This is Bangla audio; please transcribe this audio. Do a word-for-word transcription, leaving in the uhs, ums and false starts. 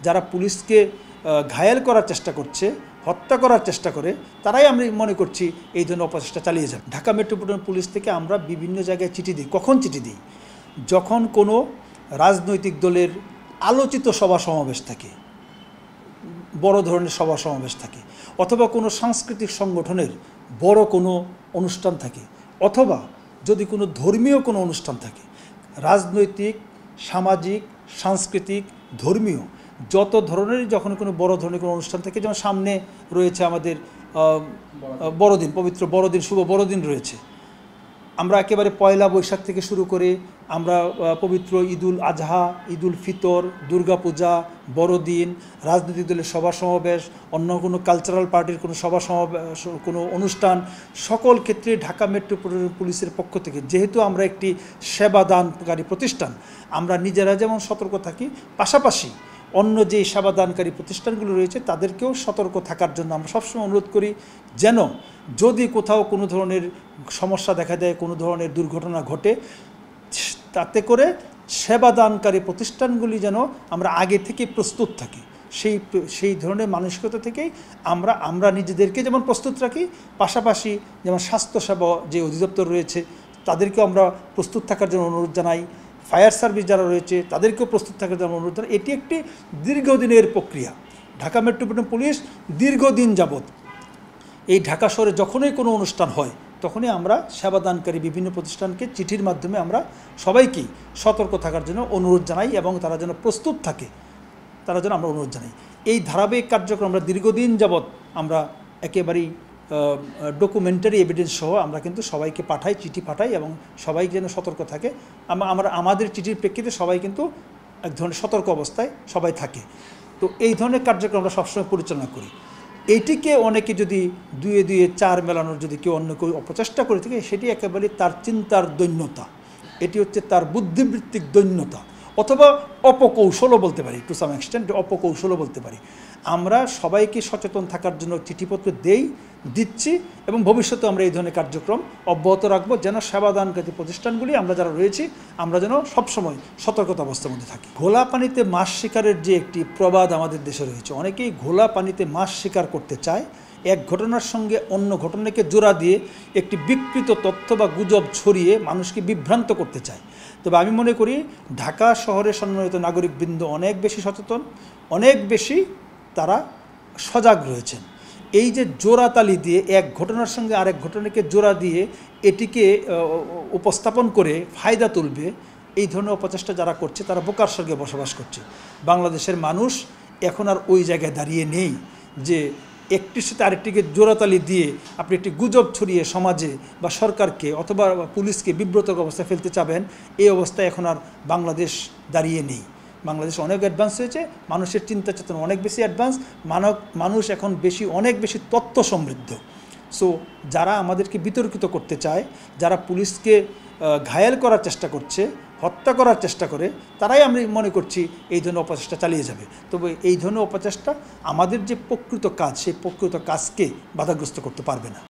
যারা পুলিশকে ঘায়েল করার চেষ্টা করছে, হত্যা করার চেষ্টা করে, তারাই আমি মনে করছি এই ধরনের অপচেষ্টা চালিয়ে যাবে। ঢাকা মেট্রোপলিটন পুলিশ থেকে আমরা বিভিন্ন জায়গায় চিঠি দিই। কখন চিঠি দিই? যখন কোনো রাজনৈতিক দলের আলোচিত সভা সমাবেশ থাকে, বড় ধরনের সভা সমাবেশ থাকে, অথবা কোনো সাংস্কৃতিক সংগঠনের বড় কোনো অনুষ্ঠান থাকে, অথবা যদি কোনো ধর্মীয় কোনো অনুষ্ঠান থাকে। রাজনৈতিক, সামাজিক, সাংস্কৃতিক, ধর্মীয় যত ধরনের যখন কোনো বড় ধরনের কোনো অনুষ্ঠান থাকে, যেমন সামনে রয়েছে আমাদের বড়দিন, পবিত্র বড়দিন, শুভ বড়দিন রয়েছে। আমরা একেবারে পয়লা বৈশাখ থেকে শুরু করে আমরা পবিত্র ঈদুল আজহা, ঈদুল ফিতর, দুর্গাপূজা, বড়দিন, রাজনৈতিক দলের সভা সমাবেশ, অন্য কোনো কালচারাল পার্টির কোনো সভা সমাবেশ, কোনো অনুষ্ঠান, সকল ক্ষেত্রে ঢাকা মেট্রোপলিটন পুলিশের পক্ষ থেকে, যেহেতু আমরা একটি সেবাদানকারী প্রতিষ্ঠান, আমরা নিজেরা যেমন সতর্ক থাকি, পাশাপাশি অন্য যে সেবাদানকারী প্রতিষ্ঠানগুলো রয়েছে তাদেরকেও সতর্ক থাকার জন্য আমরা সবসময় অনুরোধ করি, যেন যদি কোথাও কোনো ধরনের সমস্যা দেখা দেয়, কোনো ধরনের দুর্ঘটনা ঘটে, তাতে করে সেবাদানকারী প্রতিষ্ঠানগুলি যেন আমরা আগে থেকে প্রস্তুত থাকি। সেই সেই ধরনের মানসিকতা থেকেই আমরা আমরা নিজেদেরকে যেমন প্রস্তুত রাখি, পাশাপাশি যেমন স্বাস্থ্যসেবা যে অধিদপ্তর রয়েছে তাদেরকেও আমরা প্রস্তুত থাকার জন্য অনুরোধ জানাই। ফায়ার সার্ভিস যারা রয়েছে তাদেরকেও প্রস্তুত থাকার জন্য অনুরোধ জানাই। এটি একটি দীর্ঘদিনের প্রক্রিয়া। ঢাকা মেট্রোপলিটন পুলিশ দীর্ঘদিন যাবৎ এই ঢাকা শহরে যখনই কোনো অনুষ্ঠান হয় তখনই আমরা সেবাদানকারী বিভিন্ন প্রতিষ্ঠানকে চিঠির মাধ্যমে আমরা সবাইকেই সতর্ক থাকার জন্য অনুরোধ জানাই এবং তারা যেন প্রস্তুত থাকে, তারা যেন আমরা অনুরোধ জানাই। এই ধারাবাহিক কার্যক্রম আমরা দীর্ঘদিন যাবৎ আমরা একেবারেই ডকুমেন্টারি এভিডেন্স সহ আমরা কিন্তু সবাইকে পাঠাই, চিঠি পাঠাই এবং সবাই যেন সতর্ক থাকে। আমরা আমাদের চিঠির প্রেক্ষিতে সবাই কিন্তু এক ধরনের সতর্ক অবস্থায় সবাই থাকে। তো এই ধরনের কার্যক্রম আমরা সবসময় পরিচালনা করি। এইটিকে অনেকে যদি দুয়ে দুয়ে চার মেলানোর যদি কেউ অন্য কেউ অপচেষ্টা করে থাকে, সেটি একেবারে তার চিন্তার দৈন্যতা, এটি হচ্ছে তার বুদ্ধিবৃত্তিক দৈন্যতা, অথবা অপকৌশলও বলতে পারি, টু সাম এক্সটেন্ট অপকৌশলও বলতে পারি। আমরা সবাইকে সচেতন থাকার জন্য চিঠিপত্র দেই, দিচ্ছি এবং ভবিষ্যতে আমরা এই ধরনের কার্যক্রম অব্যাহত রাখবো, যেন সেবাদানকারী প্রতিষ্ঠানগুলি আমরা যারা রয়েছি আমরা যেন সবসময় সতর্কতা অবস্থার মধ্যে থাকি। ঘোলা পানিতে মাছ শিকারের যে একটি প্রবাদ আমাদের দেশে রয়েছে, অনেকেই ঘোলা পানিতে মাছ শিকার করতে চায়, এক ঘটনার সঙ্গে অন্য ঘটনাকে জোড়া দিয়ে একটি বিকৃত তথ্য বা গুজব ছড়িয়ে মানুষকে বিভ্রান্ত করতে চায়। তবে আমি মনে করি ঢাকা শহরের সম্মানিত নাগরিকবৃন্দ অনেক বেশি সচেতন, অনেক বেশি তারা সজাগ রয়েছেন। এই যে জোড়াতালি দিয়ে এক ঘটনার সঙ্গে আরেক ঘটনাকে জোড়া দিয়ে এটিকে উপস্থাপন করে ফায়দা তুলবে, এই ধরনের অপচেষ্টা যারা করছে তারা বোকার স্বর্গে বসবাস করছে। বাংলাদেশের মানুষ এখন আর ওই জায়গায় দাঁড়িয়ে নেই যে একটির সাথে আরেকটিকে জোড়াতালি দিয়ে আপনি একটি গুজব ছড়িয়ে সমাজে বা সরকারকে অথবা পুলিশকে বিব্রতক অবস্থায় ফেলতে চাবেন। এই অবস্থায় এখন আর বাংলাদেশ দাঁড়িয়ে নেই। বাংলাদেশ অনেক অ্যাডভান্স হয়েছে, মানুষের চিন্তা চেতনা অনেক বেশি অ্যাডভান্স, মানব মানুষ এখন বেশি অনেক বেশি তথ্য সমৃদ্ধ। সো যারা আমাদেরকে বিতর্কিত করতে চায়, যারা পুলিশকে ঘায়েল করার চেষ্টা করছে, হত্যা করার চেষ্টা করে, তারাই আমি মনে করছি এই ধরনের অপচেষ্টা চালিয়ে যাবে। তবে এই ধরনের অপচেষ্টা আমাদের যে প্রকৃত কাজ, সেই প্রকৃত কাজকে বাধাগ্রস্ত করতে পারবে না।